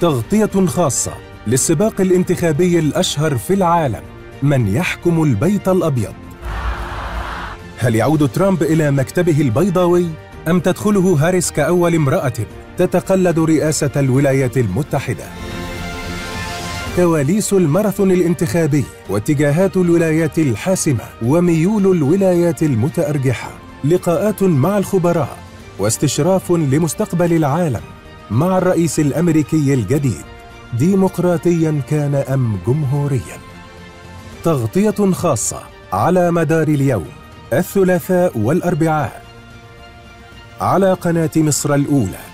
تغطية خاصة للسباق الانتخابي الأشهر في العالم، من يحكم البيت الأبيض؟ هل يعود ترامب إلى مكتبه البيضاوي أم تدخله هاريس كأول امرأة تتقلد رئاسة الولايات المتحدة؟ كواليس الماراثون الانتخابي واتجاهات الولايات الحاسمة وميول الولايات المتأرجحة، لقاءات مع الخبراء واستشراف لمستقبل العالم مع الرئيس الأمريكي الجديد، ديمقراطيا كان أم جمهوريا. تغطية خاصة على مدار اليوم الثلاثاء والأربعاء على قناة مصر الأولى.